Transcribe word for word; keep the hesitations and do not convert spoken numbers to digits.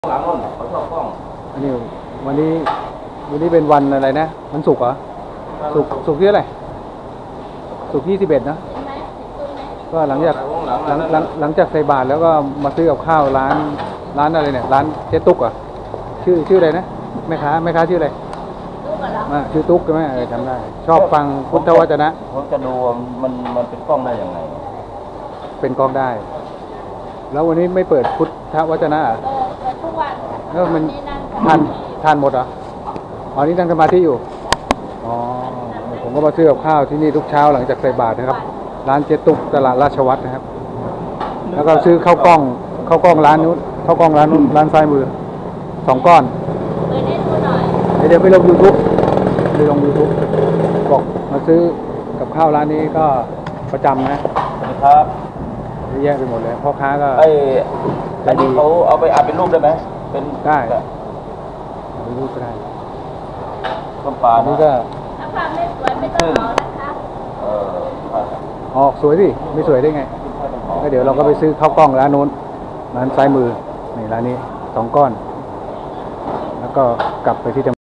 หลังนู่นเขาชอบกล้องอันนี้วันนี้วันนี้เป็นวันอะไรนะวันศุกร์เหรอศุกร์ศุกร์ที่อะไรศุกร์ที่สิบเอ็ดนะก็หลังจากหลังหลังหลังจากใส่บาตรแล้วก็มาซื้อกับข้าวร้านร้านอะไรเนี่ยร้านเจ๊ตุ๊กอ่ะชื่อชื่ออะไรนะแม่ค้าแม่ค้าชื่ออะไรมาชื่อตุ๊กใช่ไหมเออจำได้ชอบฟังพุทธวจนะผมจะดูมันมันเป็นกล้องได้ยังไงเป็นกล้องได้แล้ววันนี้ไม่เปิดพุทธวจนะอ่ะเปิดทุกวันแล้วมันทานทานหมดเหรออ๋อนี่นั่งสมาธิอยู่อ๋อผมก็มาซื้อกับข้าวที่นี่ทุกเช้าหลังจากใส่บาตรนะครับร้านเจ๊ตุ๊กตลาดราชวัฒน์นะครับแล้วก็ซื้อข้าวกล้องข้าวกล้องร้านนู้นข้าวกล้องร้านนู้นร้านซ้ายมือสองก้อนเปิดให้ดูหน่อยเดี๋ยวไปลงยูทูบไปลงยูทูบบอกมาซื้อกับข้าวร้านนี้ก็ประจำนะสวัสดีครับเยอะแยะไปหมดเลยพ่อค้าก็ไอ้อันนี้เขาเอาไปอัดเป็นรูปได้ไหมเป็นได้เป็นรูปก็ได้ต้นปลาอันนี้ก็ถ้าความไม่สวยไม่ต้องเอานะคะเออออกสวยดิไม่สวยได้ไงก็เดี๋ยวเราก็ไปซื้อข้าวกล้องร้านโน้นร้านซ้ายมือนี่ร้านนี้สองก้อนแล้วก็กลับไปที่